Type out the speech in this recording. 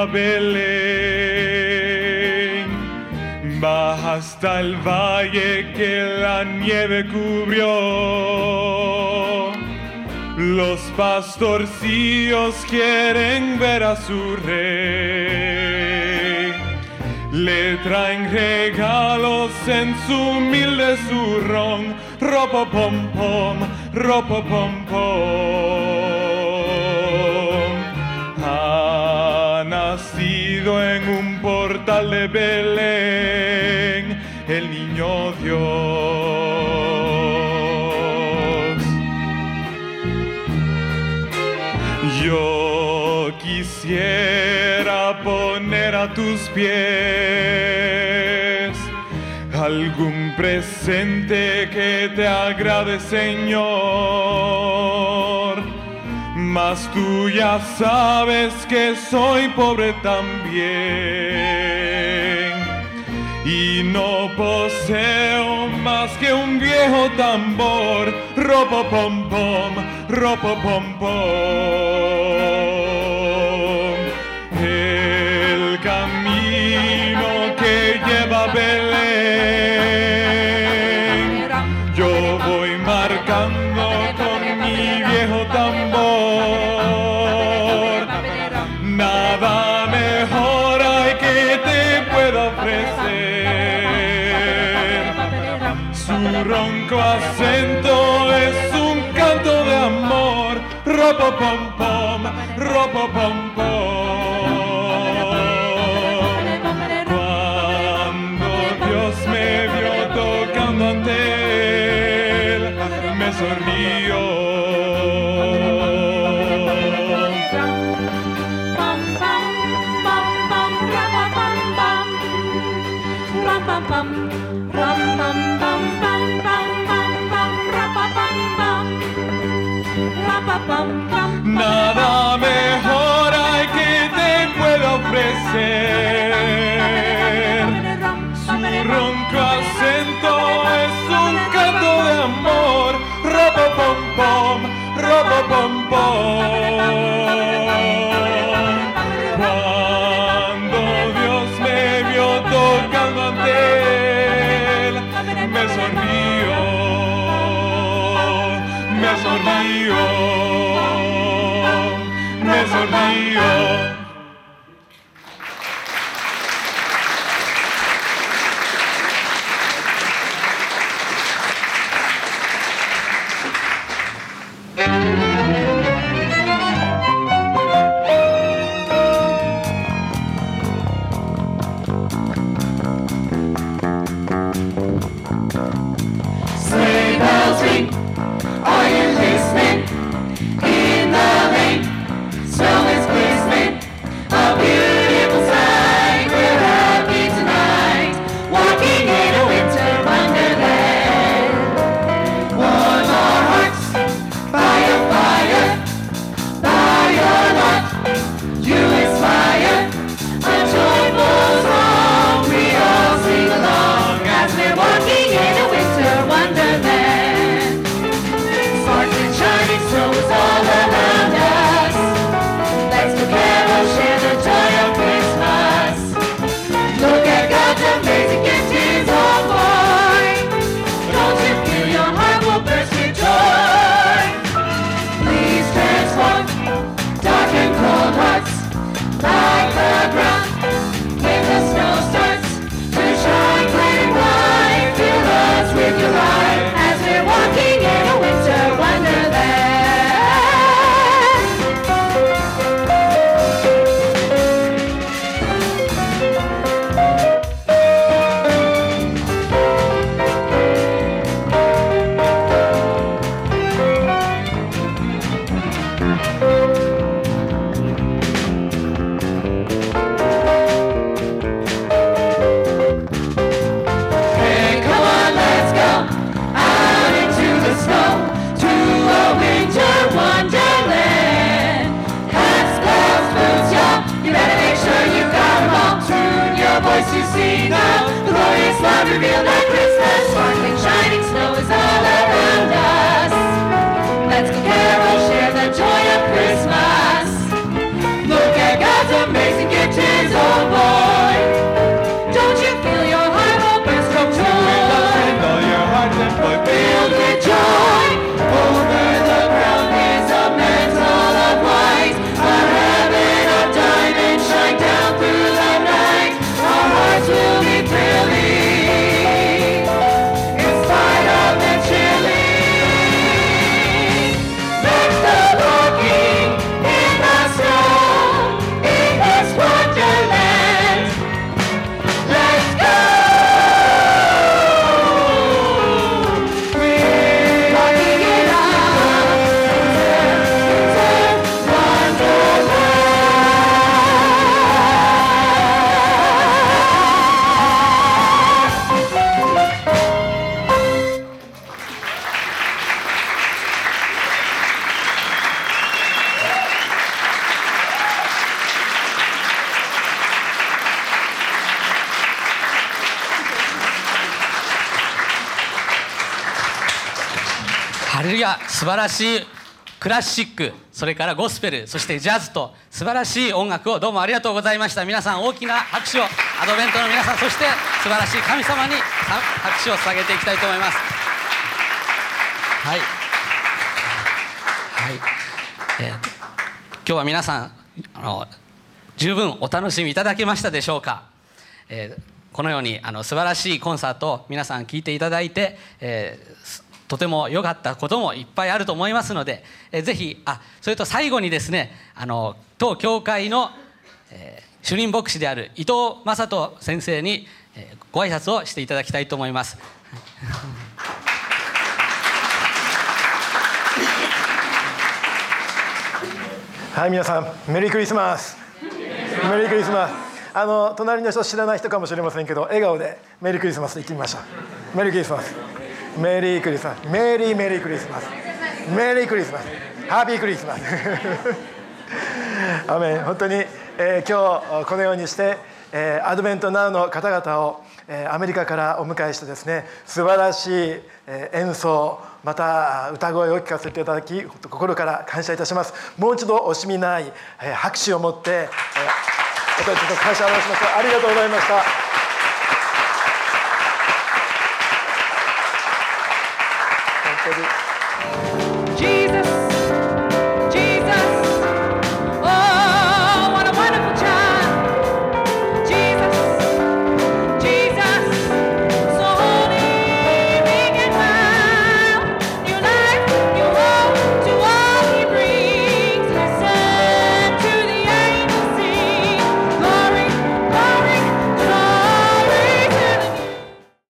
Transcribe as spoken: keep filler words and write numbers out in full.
a Belén. Baja hasta el valle que la nieve cubrió. Los pastorcillos quieren ver a su rey. Le traen regalos en su humilde zurrón. Ropo pom pom, ropo pom pom. Ha nacido en un portal de Belén el niño Dios. Yo quisiera poner a tus pies algún presente que te agrade, Señor. Mas tú ya sabes que soy pobre también y no poseo más que un viejo tambor. Ropo pom pom, ropo pom pom. El camino que lleva a Belén, yo voy marcando con mi viejo tambor. Nada mejor hay que te pueda ofrecer. Su ronco acento es un canto de amor. Ropo pom pom, ropo pom pom. Cuando Dios me vio tocando ante él, me sonrió. Nada mejor hay que te pueda ofrecer. Su ronco acento es un canto de amor. Ropo pom pom, ropo pom pom. Cuando Dios me vio tocando ante él, me sonrió, me sonrió, me sonrió. Sleigh bells ring, are you listening? In the rain, snow is glistening. A beautiful sight, we're happy tonight, walking in a winter wonderland. Warm our hearts by your fire, by your love, you inspire. A joyful song, we all sing along as we're walking in a winter wonderland. Sparkling, shining snow is all around us. Let's go carol, share the joy of Christmas. Look at God's amazing gift, His own boy. Don't you feel your heart will burst with joy? Please transform dark and cold hearts like the ground when the snow starts to shine bright and bright. Fill us with your light as we're walking in a winter wonderland. Hey, come on, let's go out into the snow to a winter wonderland. Hats, gloves, boots, y'all, you better make sure you got 'em all. Tune your voice to sing out the glorious love revealed at Christmas. Sparkling, shining snow is all around us. Let's go carol, share the joy of Christmas. Look at God's amazing gift. レルヤ、素晴らしいクラシック、それからゴスペル、そしてジャズと素晴らしい音楽をどうもありがとうございました。皆さん大きな拍手を、アドベントの皆さん、そして素晴らしい神様に拍手を捧げていきたいと思います。はい、はい、えー、今日は皆さんあの十分お楽しみいただけましたでしょうか。えー、このようにあの素晴らしいコンサートを皆さん聴いていただいて、えーとても良かったこともいっぱいあると思いますので、えー、ぜひ、あ、それと最後にですね、あの当教会の、えー、主任牧師である伊藤正人先生に、えー、ご挨拶をしていただきたいと思います。 はい、皆さんメリークリスマス。メリークリスマス。あの隣の人知らない人かもしれませんけど、笑顔でメリークリスマスと言ってみましょう。メリークリスマス。メリークリスマス。メリーメリークリスマス。メリークリスマス。ハッピークリスマス。アメン。本当に、えー、今日このようにして、えー、アドベントナウの方々を、えー、アメリカからお迎えしてですね、素晴らしい、えー、演奏、また歌声を聞かせていただき、心から感謝いたします。もう一度惜しみない、えー、拍手を持って、えー、私たちの感謝を表します。ありがとうございました。本当に